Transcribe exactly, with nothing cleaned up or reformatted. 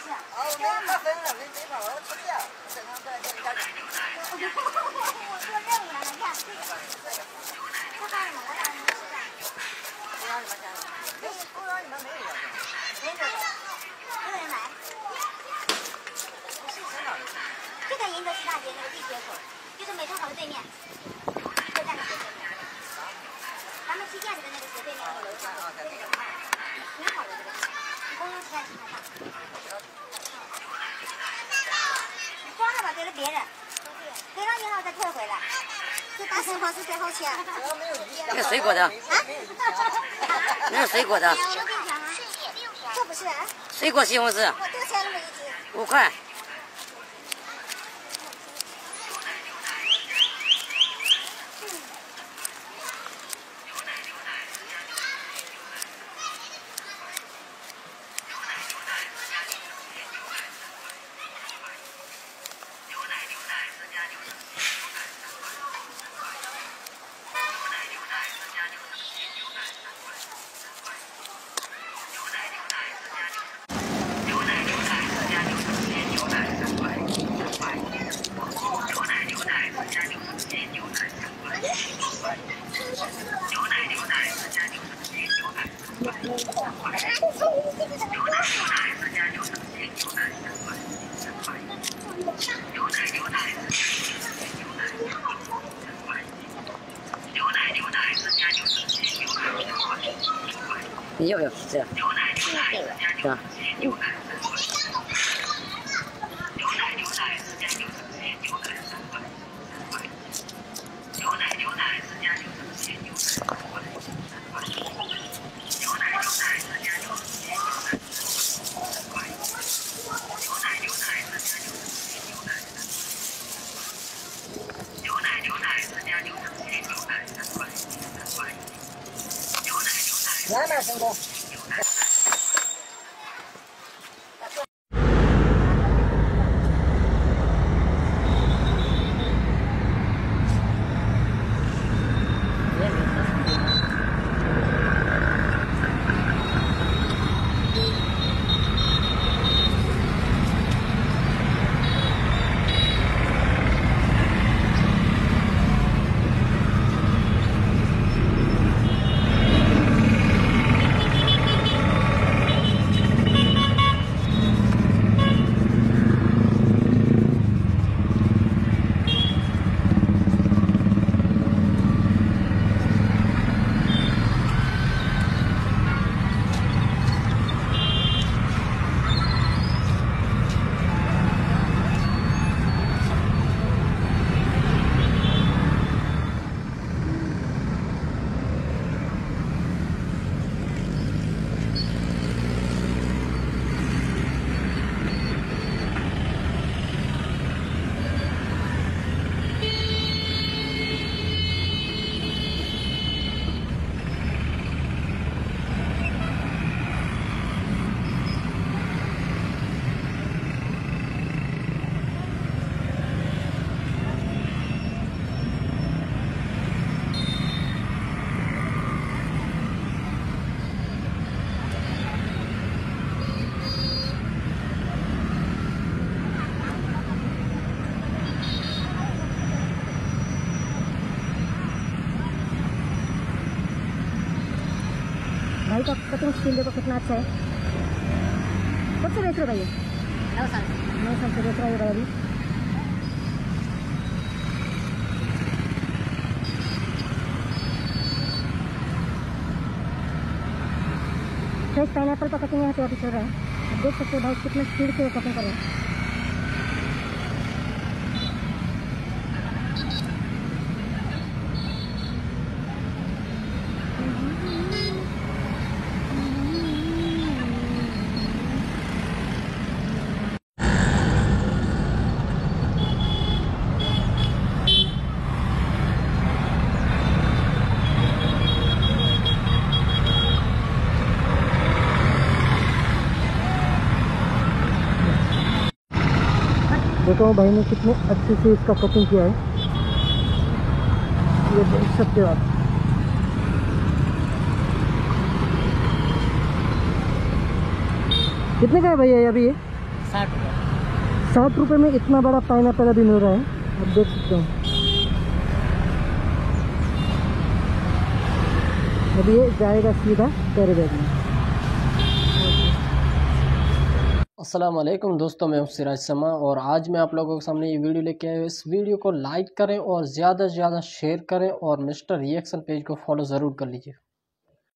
是。哦，那那分了，那这块我要出去啊，正常在这里干。我做任务了，你看这个。他干什么？我让你们吃饭。不让你们干。没，不让你们没有。没有。没有人来。是在哪里？就在银德师大街那个地铁口，就是美团好的对面。车站的斜对面。咱们踢毽子的那个斜对面那个楼上，对那个挺好的这个地方，离公交车站挺好。你装着吧，给了别人，给了你了再退回来。这打水泡是最好钱。 那水果的。啊？那是水果的。 这不是？ 水果西红柿。 我多少钱那么一斤？ 五块。你要不要这样？是吧？ 慢慢成功。भाई का cutting speed देखो कितना अच्छा है। कब से बेच रहे हो भाई? नौ साल नौ साल से बेच रहे हो भाई अभी। फ्रेश पाइनएप्पल का कटिंग यहाँ पे अभी चल रहा है। देख सकते हो भाई कितने स्पीड से कटिंग कर रहे हैं। देखो भाई ने कितने अच्छे से इसका कटिंग किया है, ये देख सकते हो आप। कितने का है भैया अभी ये? साठ रुपये। साठ रुपये में इतना बड़ा पाइनएप्पल अभी मिल रहा है, आप देख सकते हो। अभी ये जाएगा सीधा कैरी बैग में। अस्सलाम वालेकुम दोस्तों, मैं हूं सिराज समा और आज मैं आप लोगों के सामने ये वीडियो लेके आया हूँ। इस वीडियो को लाइक करें और ज़्यादा से ज़्यादा शेयर करें और मिस्टर रिएक्शन पेज को फॉलो ज़रूर कर लीजिए।